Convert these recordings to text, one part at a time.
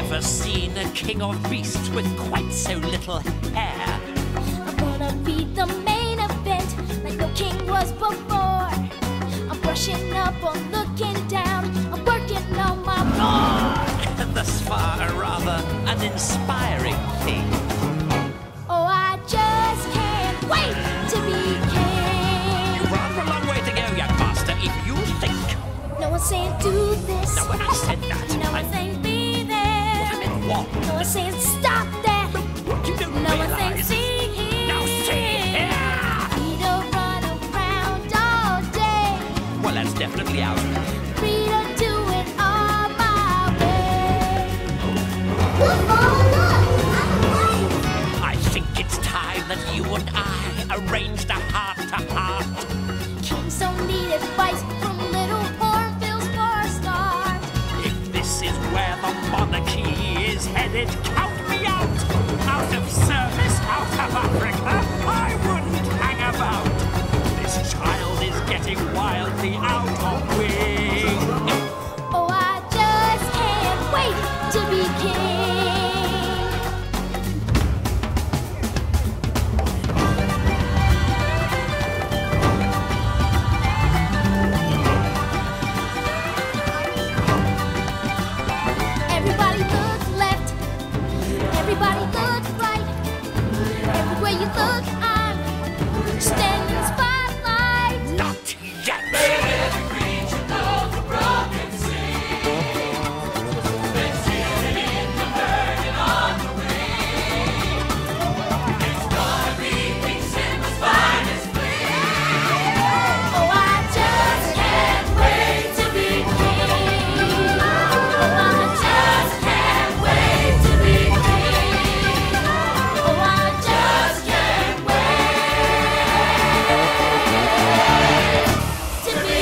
never seen a king of beasts with quite so little hair. I'm gonna be the main event like no king was before. I'm brushing up on looking down. I'm working on my roar. Thus far, a rather uninspiring thing. Oh, I just can't wait to be king. You've rather a long way to go, young master, if you think. No one's saying do this. Now, when I said that, No one's saying be there. I meant what? No one's saying stop that. You don't No one's saying realise. see here. Now see here! Free to run around all day. Well, that's definitely out. Free to do it all my way. I think it's time that you and I arranged a heart-to-heart. Kings don't need advice from little hornbills for a start. If this is where the monarchy is headed, count me out! Out of service, out of Africa, I wouldn't hang about. This child is getting wildly out of wing. Oh, I just can't wait to be king. Everybody look left. Everybody look right. Everywhere you look, I'm standing spotlight. Not yet! Oh, I just can't wait to be king. Oh, I just can't wait to be king. Oh, I just can't wait to be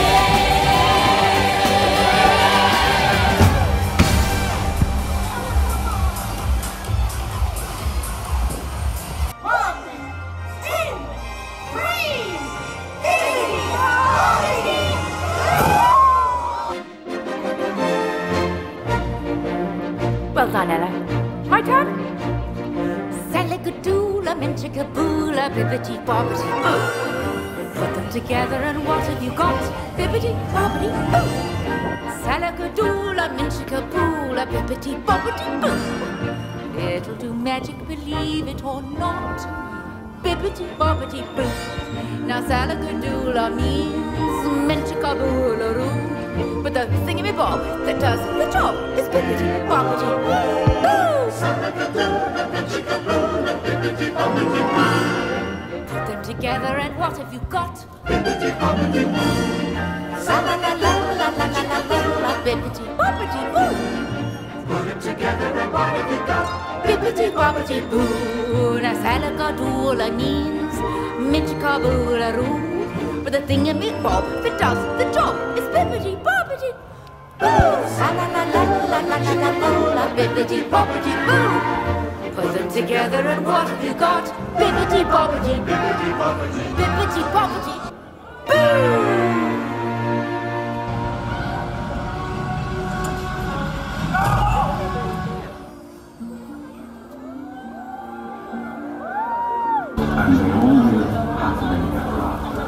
Well done, Ella. My turn. Salagadoola, minchikaboola, bibbity bobbity boo. Put them together and what have you got? Bibbity bobbity boo. Salagadoola, minchikaboola, bibbity bobbity boo. It'll do magic, believe it or not. Bibbity bobbity boo. Now salagadoola means minchikaboola-roo. But the thingamy-bob that does the job is bibbity bobbity boo. Put them together and what have you got? Bibbity bobbity boo. Sa-la-la-la-la-la-la-la-la, bibbity bobbity boo. Put them together and what have you got? Bibbity bobbity boo. Now salagadoola means minchikaboola-roo. But the thingamy-bob that does the job is bibbity bobbity boo. Sa-la-la-la-la-la-la-la-la, bibbity bobbity boo. Put them together and what have you got? Bibbity bobbity, bibbity bobbity, bibbity bobbity boo. And they all live happily ever after.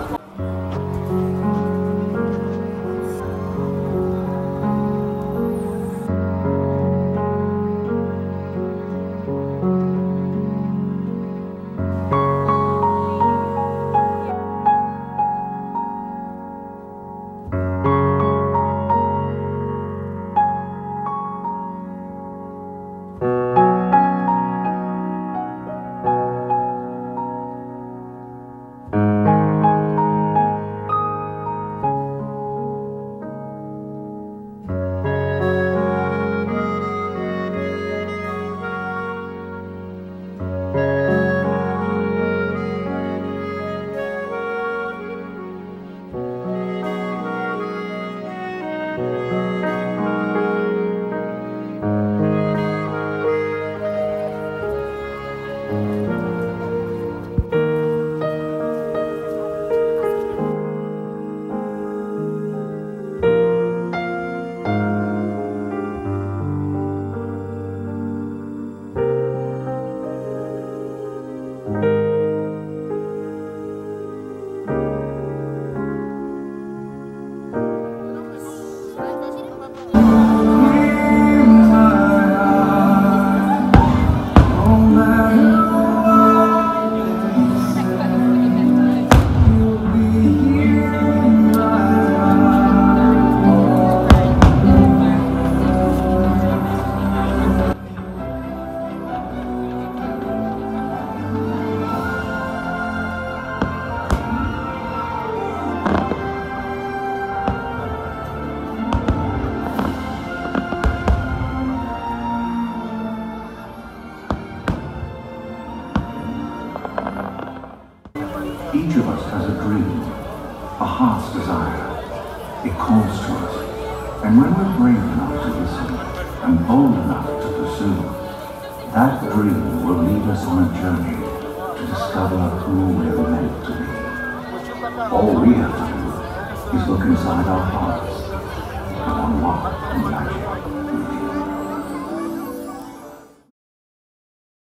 Each of us has a dream, a heart's desire. It calls to us, and when we're brave enough to listen and bold enough to pursue, that dream will lead us on a journey to discover who we're meant to be. All we have to do is look inside our hearts and unlock the magic.